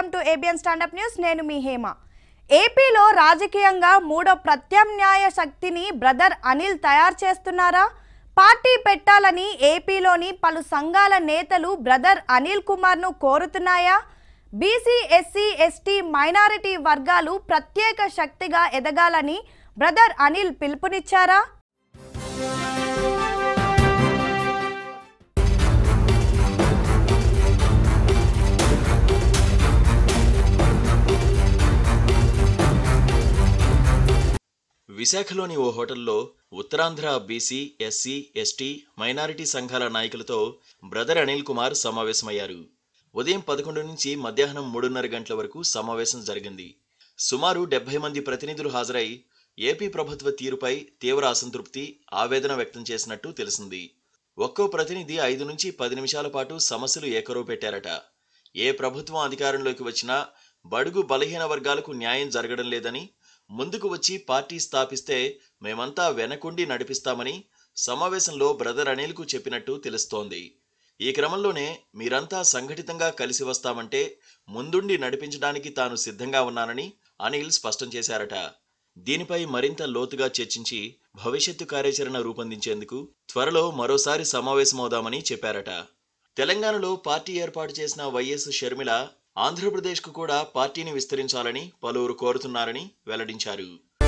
Welcome to ABN standup news. నేను మీ హేమ. ఏపీలో రాజకీయంగా మూడో ప్రత్యామ్నాయ శక్తిని బ్రదర్ అనిల్ తయారు చేస్తున్నారా? పార్టీ పెట్టాలని ఏపీలోని పలు సంఘాల నేతలు బ్రదర్ అనిల్ కుమార్ను కోరుతున్నాయా? బీసీ, ఎస్సీ, ఎస్టీ, మైనారిటీ వర్గాలు ప్రత్యేక శక్తిగా ఎదగాలని బ్రదర్ అనిల్ పిలుపునిచ్చారా? విశాఖలోని ఓ హోటల్లో Uttarandhra BC, SC, ST, minority సంఘాల నాయకులతో బ్రదర్ అనిల్ కుమార్ సమావేశమయ్యారు. ఉదయం 11 నుంచి మధ్యాహ్నం 3:30 గంటల వరకు సమావేశం జరిగింది. సుమారు 70 మంది ప్రతినిధులు హాజరై ఏపీ ప్రభుత్వ తీరుపై తీవ్ర అసంతృప్తి, ఆవేదన వ్యక్తం చేసినట్టు తెలిసింది. ఒక్కో ప్రతినిధి 5 నుంచి 10 నిమిషాల పాటు సమస్యలు ఏకరువు పెట్టారట. ఏ ప్రభుత్వం అధికారంలోకి వచ్చినా బడుగు బలహీన వర్గాలకు న్యాయం జరగడం లేదని, ముందుకు వచ్చి పార్టీ స్థాపిస్తే మేమంతా వెనకుండి నడిపిస్తామని సమావేశంలో బ్రదర్ అనిల్కు చెప్పినట్టు తెలుస్తోంది. ఈ క్రమంలోనే మీరంతా సంఘటితంగా కలిసి వస్తామంటే ముందుండి నడిపించడానికి తాను సిద్ధంగా ఉన్నానని అనిల్ స్పష్టం చేశారట. దీనిపై మరింత లోతుగా చర్చించి భవిష్యత్తు కార్యాచరణ రూపొందించేందుకు త్వరలో మరోసారి సమావేశమవుదామని చెప్పారట. తెలంగాణలో పార్టీ ఏర్పాటు చేసిన వైఎస్ షర్మిల ఆంధ్రప్రదేశ్కు కూడా పార్టీని విస్తరించాలని పలువురు కోరుతున్నారని వెల్లడించారు.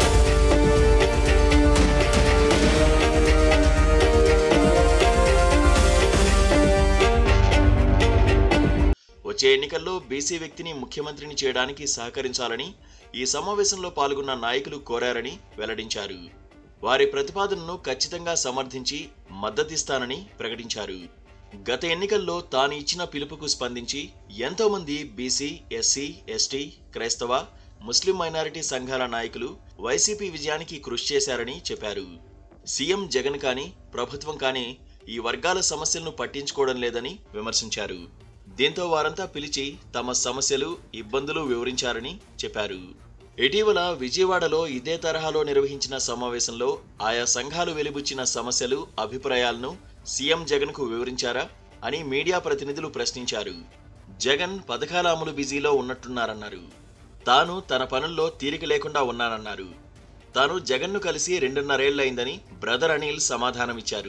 వచ్చే ఎన్నికల్లో బీసీ వ్యక్తిని ముఖ్యమంత్రిని చేయడానికి సహకరించాలని ఈ సమావేశంలో పాల్గొన్న నాయకులు కోరారని వెల్లడించారు. వారి ప్రతిపాదనను ఖచ్చితంగా సమర్థించి మద్దతిస్తానని ప్రకటించారు. గత ఎన్నికల్లో తాను ఇచ్చిన పిలుపుకు స్పందించి ఎంతో మంది బీసీ, ఎస్సీ, ఎస్టీ, క్రైస్తవ, ముస్లిం మైనారిటీ సంఘాల నాయకులు వైసీపీ విజయానికి కృషి చేశారని చెప్పారు. సీఎం జగన్ కానీ ప్రభుత్వం కానీ ఈ వర్గాల సమస్యలను పట్టించుకోవడం లేదని విమర్శించారు. దీంతో వారంతా పిలిచి తమ సమస్యలు, ఇబ్బందులు వివరించారని చెప్పారు. ఇటీవల విజయవాడలో ఇదే తరహాలో నిర్వహించిన సమావేశంలో ఆయా సంఘాలు వెలిబుచ్చిన సమస్యలు, అభిప్రాయాలను సీఎం జగన్కు వివరించారా అని మీడియా ప్రతినిధులు ప్రశ్నించారు. జగన్ పథకాల అమలు బిజీలో ఉన్నట్టున్నారన్నారు. తాను తన పనుల్లో తీరిక లేకుండా ఉన్నానన్నారు. తాను జగన్ను కలిసి 2.5 ఏళ్లైందని బ్రదర్ అనిల్ సమాధానమిచ్చారు.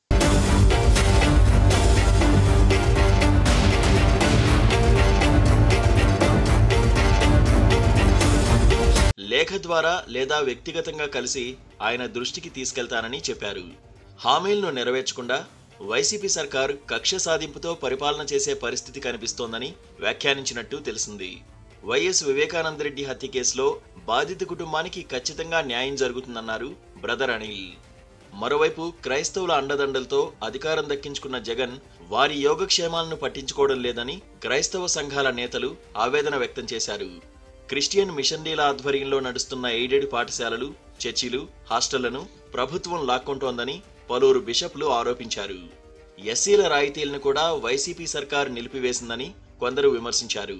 లేఖ ద్వారా లేదా వ్యక్తిగతంగా కలిసి ఆయన దృష్టికి తీసుకెళ్తానని చెప్పారు. హామీలను నెరవేర్చకుండా వైసీపీ సర్కార్ కక్ష సాధింపుతో పరిపాలన చేసే పరిస్థితి కనిపిస్తోందని వ్యాఖ్యానించినట్టు తెలిసింది. వైఎస్ వివేకానందరెడ్డి హత్య కేసులో బాధిత కుటుంబానికి ఖచ్చితంగా న్యాయం జరుగుతుందన్నారు బ్రదర్ అనిల్. మరోవైపు క్రైస్తవుల అండదండలతో అధికారం దక్కించుకున్న జగన్ వారి యోగక్షేమాలను పట్టించుకోవడం లేదని క్రైస్తవ సంఘాల నేతలు ఆవేదన వ్యక్తం చేశారు. క్రిస్టియన్ మిషనరీల ఆధ్వర్యంలో నడుస్తున్న ఎయిడెడ్ పాఠశాలలు, చర్చిలు, హాస్టళ్లను ప్రభుత్వం లాక్కొంటోందని పలువురు బిషప్లు ఆరోపించారు. ఎస్సీల రాయితీలను కూడా వైసీపీ సర్కార్ నిలిపివేసిందని కొందరు విమర్శించారు.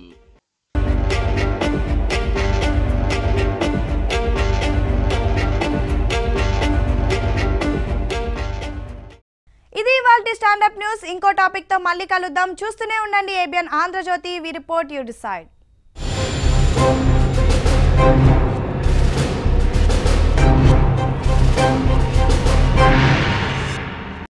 ఇది ఇవాల్టి స్టాండప్ న్యూస్. ఇంకో టాపిక్ తో మళ్ళీ కలుద్దాం. చూస్తూనే ఉండండి ABN Andhrajyothy. We report, you decide.